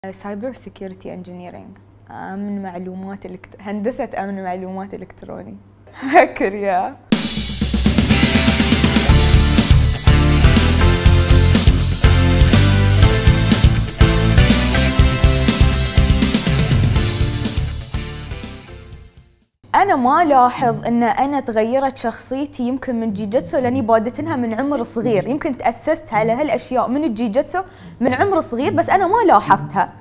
سايبر سيكيورتي انجينيرينج، امن معلومات هندسه امن معلومات الكتروني. هكر يا أنا ما لاحظ إن أنا تغيرت شخصيتي يمكن من جيجيتسو لأني بادتنها من عمر صغير، يمكن تأسست على هالأشياء من الجيجيتسو من عمر صغير بس أنا ما لاحظتها.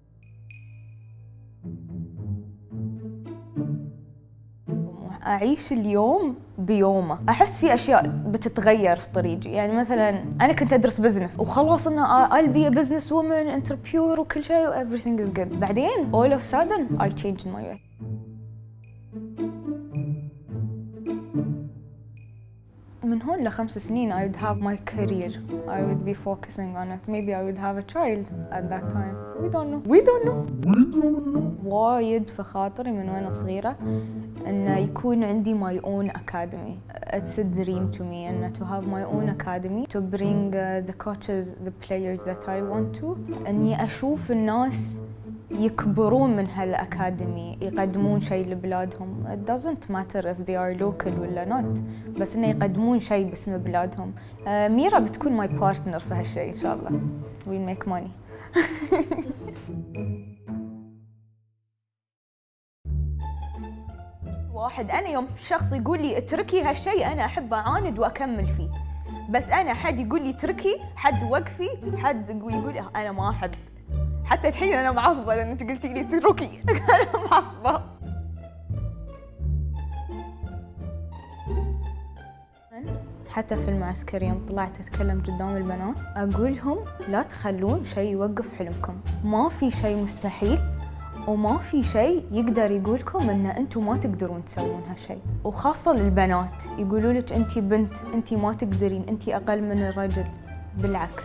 أعيش اليوم بيومه، أحس في أشياء بتتغير في طريقي، يعني مثلاً أنا كنت أدرس بزنس وخلاص إن I'll be a business woman, entrepreneur وكل شيء everything is good. بعدين all of a sudden I changed my way. من هون ل5 سنين I would have my career. I would be focusing on it. Maybe I would have a child at that time. We don't know. وايد في خاطري من وأنا صغيرة إن يكون عندي my own academy. It's a dream to me إن to have my own academy to bring the coaches, the players that I want to. إني أشوف الناس يكبرون من هالأكاديمي، يقدمون شيء لبلادهم. It doesn't matter if they are local ولا not، بس إنه يقدمون شيء باسم بلادهم. ميرا بتكون my partner في هالشيء إن شاء الله. We'll make money. واحد أنا يوم شخص يقول لي اتركي هالشيء أنا أحب أعاند وأكمل فيه، بس أنا حد يقول لي اتركي، حد وقفي، حد يقول أنا ما أحب. حتى الحين أنا معصبة لأنك قلتي لي اتركي. أنا معصبة. حتى في المعسكر يوم طلعت أتكلم قدام البنات أقول لهم لا تخلون شيء يوقف حلمكم، ما في شيء مستحيل وما في شيء يقدر يقولكم إن أنتم ما تقدرون تسوون هالشيء، وخاصة للبنات يقولوا لك أنتِ بنت، أنتِ ما تقدرين، أنتِ أقل من الرجل. بالعكس.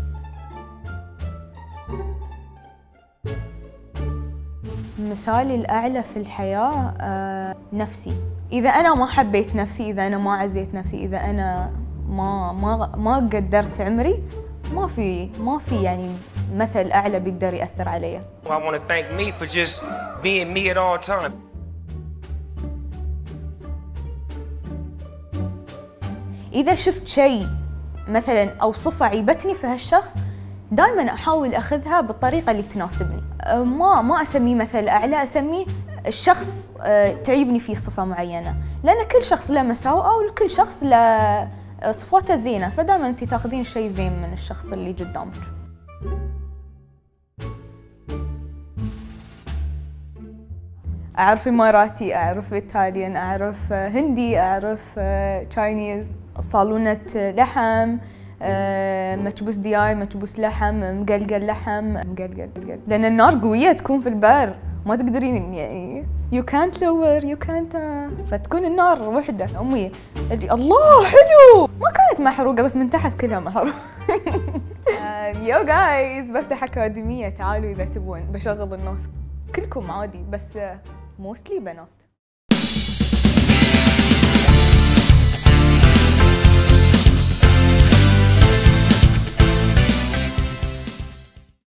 مثالي الأعلى في الحياة نفسي. إذا أنا ما حبيت نفسي، إذا أنا ما عزيت نفسي، إذا أنا ما قدرت عمري، ما في يعني مثل أعلى بيقدر يأثر علي. I want to thank me for just being me at all times. إذا شفت شيء مثلا أو صفة عيبتني في هالشخص، دائما أحاول أخذها بالطريقة اللي تناسبني. ما أسميه مثل أعلى، أسميه الشخص تعيبني فيه صفة معينة، لأن كل شخص له مساوئة وكل شخص له صفاته زينة، فدائما أنت تاخذين شيء زين من الشخص اللي قدامك. أعرف إماراتي، أعرف إيطاليان، أعرف هندي، أعرف تشاينيز، صالونة لحم، مكبوس دياي، مكبوس لحم، مقلقل لحم، مقلقل، لأن النار قوية تكون في البر، ما تقدرين يعني you can't lower you can't فتكون النار وحدة. أمي الله حلو، ما كانت محروقة بس من تحت كلها محروقة. يو جايز بفتح أكاديمية، تعالوا إذا تبون بشغل الناس كلكم عادي، بس موستلي بنات.